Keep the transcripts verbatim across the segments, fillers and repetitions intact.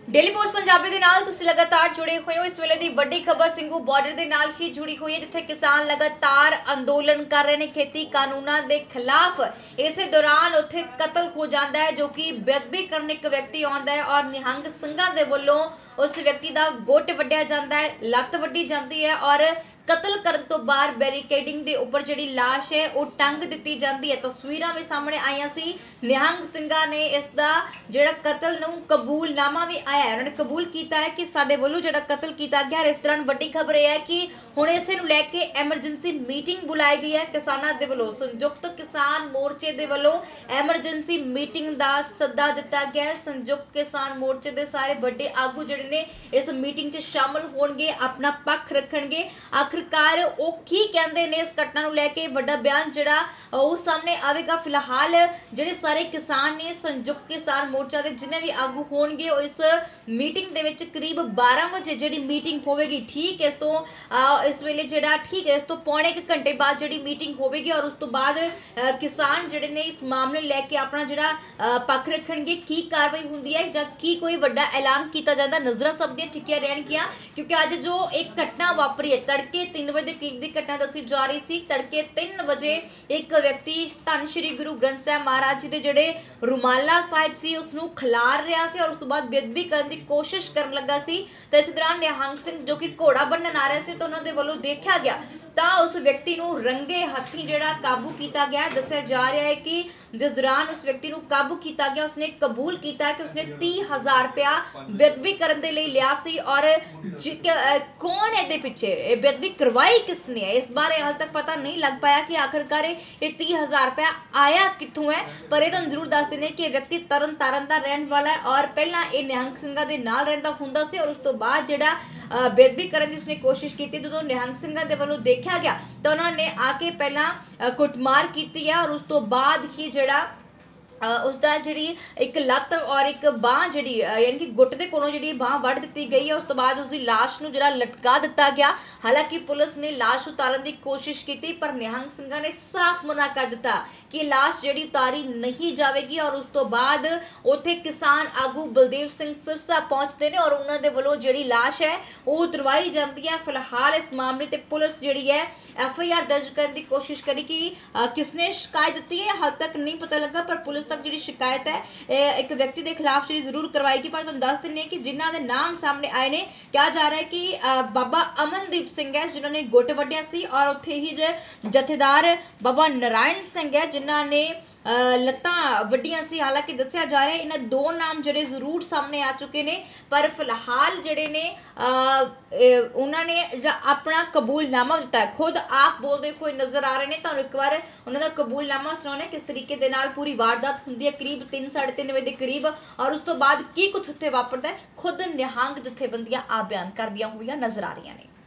Daily post Punjabi दे नाल तुसीं लगातार जुड़े हुए हो। इस वेले दी वड्डी खबर सिंघू बॉर्डर दे नाल ही जुड़ी हुई है, जिथे किसान लगातार अंदोलन कर रहे हैं खेती कानूनां दे खिलाफ। इस दौरान उत्थे कतल हो जाता है, जो कि बेदबी करने एक व्यक्ति आंदा है और निहंग ਸਿੰਘਾਂ दे वल्लों उस व्यक्ति का गुट वड्डिया जाता है, लत्त वड्डी जाती है और कतल करन तो बाद बैरीकेडिंग दे उपर जिहड़ी लाश है वो टंग दित्ती जाती है। तस्वीरां भी सामने आईयां सी। निहंग ਸਿੰਘਾਂ ने इसका जिहड़ा कतल नूं कबूलनामा भी आया है, उन्होंने कबूल किया है कि साडे वल्लों जिहड़ा कतल किया गया। इस दौरान वड्डी खबर यह है कि हुण इसे नूं लैके एमरजेंसी मीटिंग बुलाई गई है। किसानां दे वल्लों संयुक्त किसान मोर्चे दे वल्लों एमरजेंसी मीटिंग दा सद्दा दिता गया है। संयुक्त किसान मोर्चे दे सारे वड्डे आगू जिहड़े ने इस मीटिंग च शामिल होणगे, अपना पक्ष रखणगे। आखिरकार वो की कहते ने इस घटना नूं लैके वड्डा बयान जिहड़ा वो सामने आवेगा। फिलहाल जिहड़े सारे किसान ने संयुक्त किसान मोर्चा दे जिन्ने भी आगू होणगे इस मीटिंग दे विच करीब बारह बजे जिहड़ी मीटिंग होवेगी। ठीक इस तो इस वेले जिहड़ा ठीक है इस तो पौने एक घंटे बाद जिहड़ी मीटिंग होवेगी और उस तो बाद किसान जिहड़े ने इस मामले लैके अपना जिहड़ा पक्ष रखणगे। की कार्रवाई हुंदी है जां की कोई वड्डा ऐलान किया जाता, नज़रां सब दियां टिकियां रहणगीਆਂ, क्योंकि अज जो एक घटना वापरी है तड़के तीन बजे करीब की घटना दसी जा रही सी। तड़के तीन बजे एक व्यक्ति धन श्री गुरु ग्रंथ साहिब महाराज जी के जिहड़े रुमाला साहिब सी उसनूं खिलार रहा सी और उस तो बाद बेदबी करने की कोशिश करन लगा सी। तो इस दौरान निहंग सिंह जो कि घोड़ा बन्नण आ रहे सी तो उन्होंने वल्लों देखा गया तो उस व्यक्ति नूं रंगे हत्थी जिहड़ा काबू किया गया। दस्सिया जा रहा है कि जिस दौरान उस व्यक्ति नूं काबू किया गया उसने कबूल किया कि उसने तीह हजार रुपया बेदबी करने के लिए लिया सी। और कौन है इहदे पिछे बेदबी करवाई किसने है, इस बारे हाल तक पता नहीं लग पाया कि आखिरकार ये तीह हजार रुपया आया कित्थों है। पर यह तुहानूं जरूर दस देने कि यह व्यक्ति तरन तारण का रहने वाला है और पहला ये निहंग ਸਿੰਘਾਂ दे नाल रहिंदा हुंदा सी और उस तो बाद जिहड़ा बेदबी करने की उसने कोशिश की। जो निहंग ਸਿੰਘਾਂ दे वल्लों देखा गया तो उन्होंने आके पहला कुटमार की है और उस तो बाद ही जिहड़ा उसका जी एक लत्त और एक बांह जी यानी कि गुट के कोलों जी बांह वढ़ दी गई है। उस तो बाद उसकी लाश नूं जिहड़ा लटका दिता गया। हालांकि पुलिस ने लाश उतारन की कोशिश की पर निहंग ਸਿੰਘਾਂ ने साफ मना कर दिता कि लाश जी उतारी नहीं जाएगी। और उस तो बाद उत्थे किसान आगू बलदेव सिंह सिरसा पहुंचते हैं और उन्होंने वालों जी लाश है वो उतरवाई जाती है। फिलहाल इस मामले ते पुलिस जी है एफ आई आर दर्ज करने की कोशिश करी कि किसने शिकायत दी है हाल तक नहीं पता लगा। पर पुलिस तक जी शिकायत है एक व्यक्ति के खिलाफ जी जरूर करवाएगी। पर तुहानूं दस दिंदे कि जिन्हां दे नाम सामने आए ने कहा जा रहा है कि बाबा अमनदीप सिंह है जिन्होंने गुट वड्डिया सी और उत्थे ही जथेदार बाबा नारायण सिंह है जिन्हां ने लत्तां वड्डियां सी। हालांकि दस्सिया जा रहा है इन्हां दो नाम जिहड़े जरूर सामने आ चुके ने पर फिलहाल जिहड़े ने उन्होंने अपना कबूलनामा दिता है, खुद आप बोलते हुए नजर आ रहे हैं। तो एक बार उन्होंने कबूलनामा सुनाने किस तरीके दे नाल पूरी वारदात हुंदी है करीब तीन साढ़े तीन बजे के करीब और उस तो बाद की कुछ उत्थे वापरदा है खुद निहंग जथेबंदियां आ बयान करदियां हुई नजर आ रही ने।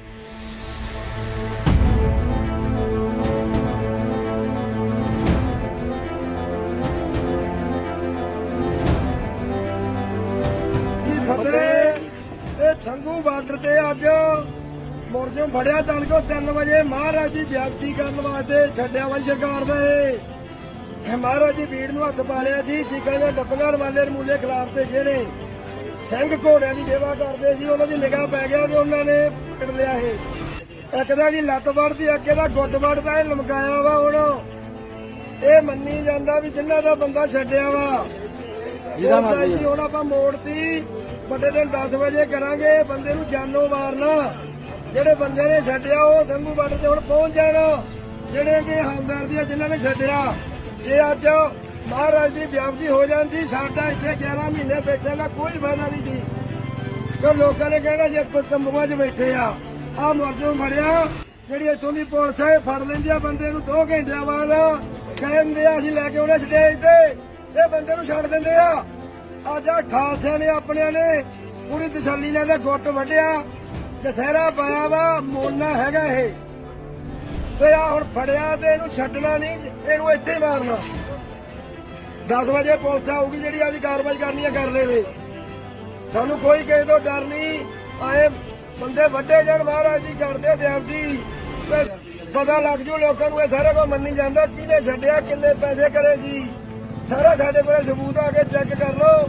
संघू बार्डर से अज मुरजों फड़िया तड़को तीन बजे महाराज की बेअदबी करने वास्ते छड्डिया वा सरकार ने महाराज की भीड़ नूं हथ पा लिया सी। सिखां दे डब्बियां रवाले रमूले खिलाफते जेहड़े सिंह घोड़ियां की सेवा करते सी उन्हां दी निगाह पै गया तो उन्होंने पकड़ लिया है। एक दा जी लत्त वढ़दी अगे दा गुट वढ़दा लमकाया वा। हुण ये मन्नी जांदा भी जिन्हां दा बंदा छड्डिया वा हुण आपां मोड़ती बड़े दिन दस बजे करांगे बंदे नूं जानों मारना। जेडे बंदे ने छड्डिया वो संघू बार्डर ते हुण पहुंच जाण। जेडे कि हमदर्दी जिन्हां ने छड्डिया जे अज महाराज की बेअदबी हो जाती साडा इत्थे ग्यारह महीने बैठे का कोई फायदा नहीं सी। तो लोगों ने कहना जे तंबूआं च बैठे आ आ मुरजों फड़िया जिहड़ी इत्थों दी पुलिस है फड़ लैंदी आ बंदे नूं दो घंटिਆਂ बाद कहंदे आ असीं लैके आउणे स्टेज ते ये बंदे नूं छड्ड दिंदे आ। अज आ खालसा ने अपने ने पूरी तसल्ली ने गुट वड्डिया दशहरा पाया वा मोना हैगा ये ते आ हुण फड़िया ते इहनूं छड्डना नहीं इहनूं इत्थे मारना। दस बजे पुलिस आऊगी जिहड़ी आदी कार्रवाई करनी है कर लेवे। सानूं कोई किसे तो डर नहीं। आए बंदे वड्डे जाण महाराज जी करदे बेअदबी पता लग जू लोकां नूं सारा कुछ मन्नी जांदा किहने छड्डिया किन्ने पैसे करे सी सारा साडे कोल सबूत आ के चेक कर लो।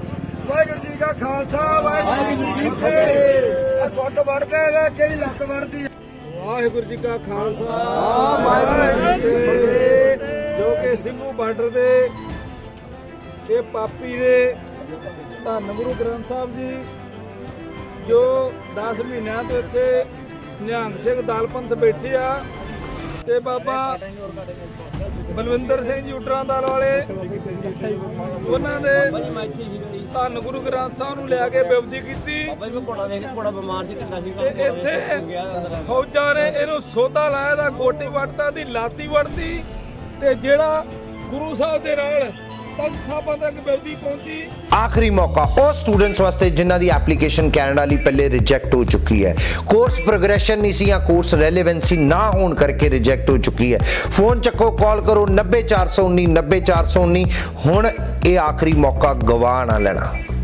ਵਾਹਿਗੁਰੂ ਜੀ ਕਾ ਖਾਲਸਾ ਵਾਹਿਗੁਰੂ ਜੀ ਕੀ ਫਤਿਹ। ਆ ਗੁੱਟ ਵੜਦੇ ਨੇ ਕਿਹੜੀ ਲੱਕ ਵੜਦੀ। ਵਾਹਿਗੁਰੂ ਜੀ ਕਾ ਖਾਲਸਾ ਵਾਹਿਗੁਰੂ ਜੀ ਕੀ ਫਤਿਹ। ਜੋ ਕਿ ਸਿੰਘੂ ਬਾਰਡਰ ਦੇ ਇਹ ਪਾਪੀ ਨੇ ਧੰਨ ਗੁਰੂ ਗ੍ਰੰਥ ਸਾਹਿਬ ਜੀ ਜੋ ਦਸ ਮਹੀਨਿਆਂ ਤੋਂ ਇੱਥੇ ਨਿਹੰਗ ਸਿੰਘ ਦਲ ਪੰਥ ਬੈਠੇ ਆ ਤੇ ਬਾਬਾ ਬਲਵਿੰਦਰ ਸਿੰਘ ਜੀ ਉਟਰਾਂ ਦਲ ਵਾਲੇ ਉਹਨਾਂ ਨੇ ਧੰਨ ਗੁਰੂ ਗ੍ਰੰਥ ਸਾਹਿਬ ਨੂੰ ਲਿਆ ਕੇ ਬੇਅਦਬੀ ਕੀਤੀ। ਇੱਥੇ ਫੌਜਾਂ ਨੇ ਇਹਨੂੰ ਸੋਧਾ ਲਾਇਆ ਦਾ ਗੋਟੀ ਵੱਟਦਾ ਦੀ ਲਾਤੀ ਵੱਟਦੀ ਤੇ ਜਿਹੜਾ ਗੁਰੂ ਸਾਹਿਬ ਦੇ ਨਾਲ आखिरी मौका ਉਹ ਸਟੂਡੈਂਟਸ ਵਾਸਤੇ ਜਿਨ੍ਹਾਂ ਦੀ ਐਪਲੀਕੇਸ਼ਨ ਕੈਨੇਡਾ ਲਈ ਪਹਿਲੇ ਰਿਜੈਕਟ ਹੋ ਚੁੱਕੀ ਹੈ। ਕੋਰਸ ਪ੍ਰੋਗਰੈਸ਼ਨ ਨਹੀਂ ਸੀ ਜਾਂ ਕੋਰਸ ਰੈਲੇਵੈਂਸੀ ਨਾ ਹੋਣ ਕਰਕੇ ਰਿਜੈਕਟ ਹੋ ਚੁੱਕੀ ਹੈ। ਫੋਨ ਚੱਕੋ, ਕਾਲ ਕਰੋ ਨੱਬੇ ਚਾਰ ਸੌ ਉੱਨੀ ਨੱਬੇ ਚਾਰ ਸੌ ਉੱਨੀ। ਹੁਣ ਇਹ ਆਖਰੀ ਮੌਕਾ ਗਵਾ ਨਾ ਲੈਣਾ।